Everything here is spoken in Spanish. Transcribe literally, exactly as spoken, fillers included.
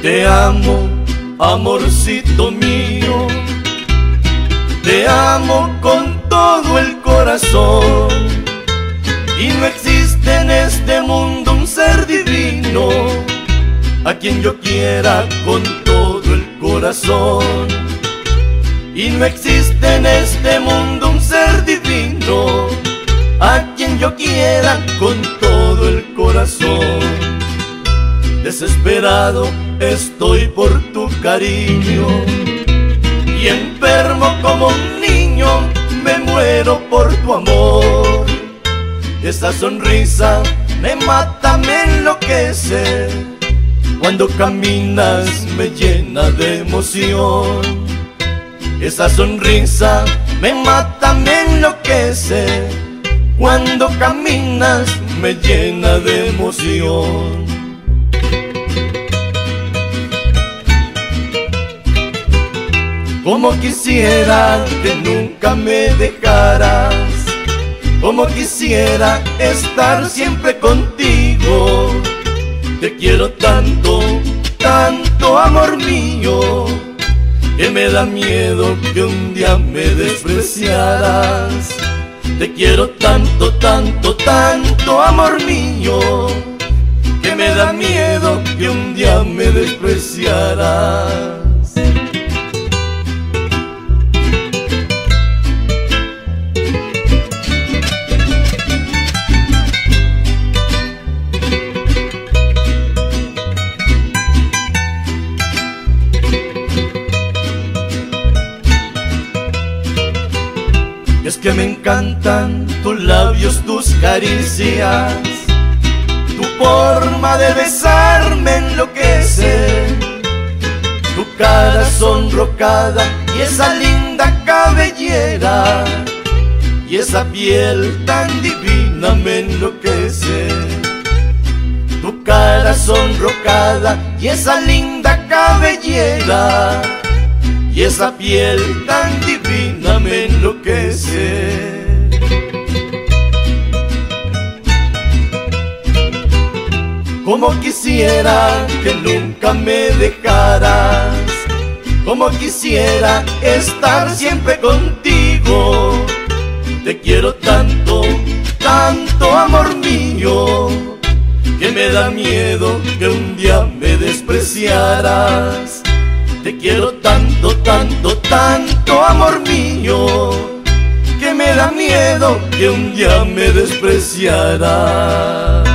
Te amo, amorcito mío, te amo con todo el corazón. Y no existe en este mundo un ser divino a quien yo quiera con todo el corazón. Y no existe en este mundo un ser divino a quien yo quiera con todo el corazón. Desesperado estoy por tu cariño y enfermo como un niño me muero por tu amor. Esa sonrisa me mata, me enloquece, cuando caminas me llena de emoción. Esa sonrisa me mata, me enloquece, cuando caminas me llena de emoción. Como quisiera que nunca me dejaras, como quisiera estar siempre contigo. Te quiero tanto, tanto amor mío, que me da miedo que un día me despreciaras. Te quiero tanto, tanto, tanto amor mío, que me da miedo que un día me despreciaras. Es que me encantan tus labios, tus caricias, tu forma de besarme enloquece, tu cara sonrojada y esa linda cabellera, y esa piel tan divina me enloquece. Tu cara sonrojada y esa linda cabellera, y esa piel tan divina me enloquece. Como quisiera que nunca me dejaras, como quisiera estar siempre contigo. Te quiero tanto, tanto amor mío, que me da miedo que un día me despreciaras. Te quiero tanto, tanto, tanto amor mío, que me da miedo que un día me despreciaras.